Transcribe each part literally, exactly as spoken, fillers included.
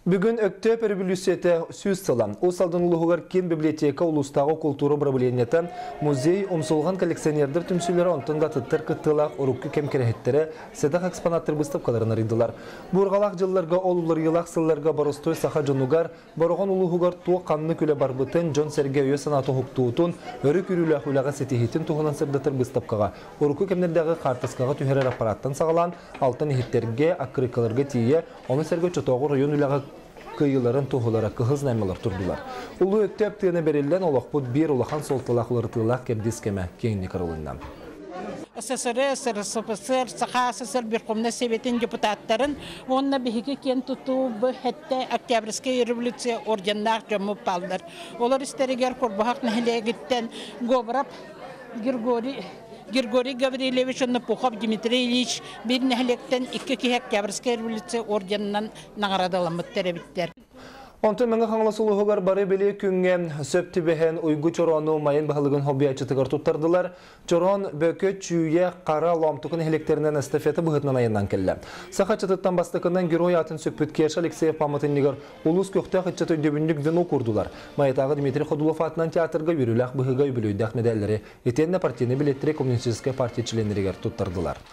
Бүгін өктөп өрбүлүсеті сөз сылан. Осалдың ұлығығар кен библиотека улустағы культура проблемнеті музей ұмсылған коллекционердер түмсілері онтында тұттыр кыттылақ ұрыққы кемкерехеттері седақ экспонаттыр бұстапқаларына ридылар. Бұрғалақ жылларға олулар елақ сылларға барыстой саха жонугар, барған ұлығығар туы қанны күлі барбытын Джон Серге өй санаты хуқтуытын өрі күрілі ақуылаға сетихетін туғынан сырдатыр бұстапқаға. Ұрыққы кемнердегі қартысқаға түйерер аппараттан сағалан, алтын ехеттерге, акрикаларға тие, оны серге чотоғы район үлаға кыйыларын туғылары кығыз нәмелер тұрдылар. Улы өктеп тыны берілден олақпұт бір олақан солтылақлары тылақ кердескеме кеңіне қарылындан. СССР, СССР, Саха СССР Верховный Советин депутаттарын онна биһиги кен тутуу бу хетте Октябрьская революция орденнах жомуп балдар. Олар истеригер корбахак нехлегиттен Гобрап Григорий Григорий Гаврилевич Напухов Дмитрий Ильич bir nehлектен икки ки Октябрьская революция орденнан наградаланып теребиттер. Онтын мәңі қаңласылығығар бары білі күнген сөпті бәхен ұйғы чорону майын бағылығын хоббиячытығар тұттардылар. Чорон бөкет чүйе қара ламтықын электерінен эстафеті бұғытынан айыннан келі. Сақа чатыттан бастықынан герой атын сөппіт керші Алексеев Памытыннығар ұлыс көқті қытчаты дөбіндік вену құрдылар. Майытағы Дмитрий Ходулов атынан театрға веріләқ бұғыға өбілуйдақ медалері. Етенне партияны билеттері коммунистическая партия членерігер тұттардылар.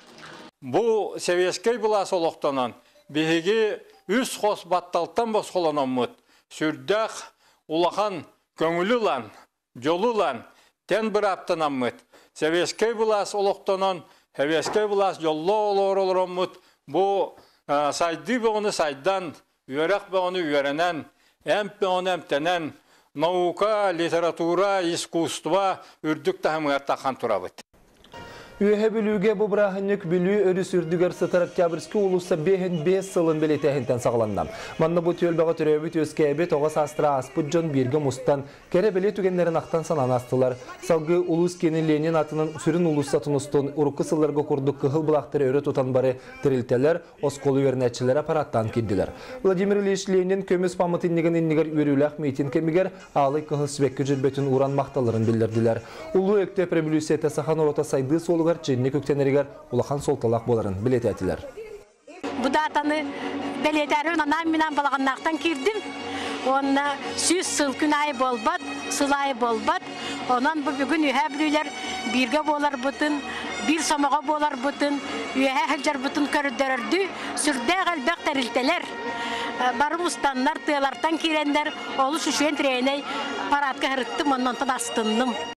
Бұл севескей бұла солықтанан бігеге үс қос батталтан босқоланамыд. Сүрдәқ улахан көңілілан, жолылан, тен бір аптанамыд. Севескей бұлас олықтанан, хевескей бұлас жоллы олар оларамыд. Бұл сайды бұғыны сайдан, үйерақ бұғыны үйеренен, әмп бұғыны әмтенен, наука, литература, искусства үрдік тахымығар таққан тұрабыд. Үйе білуге бұл бірағынық білу өрі сүрдігер сытар Октябрьский улуса бейін бес сылын білетәхінтен сағыланнам. Манна бұл түйелбаға түрөбіт өскәбет оғас астыра аспыт жон бірге мұстан кәрі біле түгенлерін ақтан санан астылар. Салғы улус кені Ленин атының сүрін улус сатын ұстын ұрыққы сылларға құрдық қығыл бұлақтыры өрі тұтан бары тірілтелер, осколы өрнәтшілер аппараттан кедділер. Владимир Ильич Ленин көміз памытыннеген иннігер өріләқ мейтін кемігер алы қығыл сүбеккі жүрбетін уран мақталарын білдірділер. Улу өктеп революцияты сахан орота сайды солығар ченне көктенерігер улахан солталақ боларын білет әтілер. Бұдатаны білетәрі анам менен балағаннақтан кирдім. Онна сүз сыл күн ай болбат, сыл ай болбат. Онан бұл бүгін үйе білілер бірге болар бұтын, бір самаға болар бұтын, үйе әхілжар бұтын көрдерді, сүрде ғалбәқ тәрілтелер. Бары ұстанлар, тыялартан керендер, олы шүшен трейней паратқа ғырыттым, оннан астынным.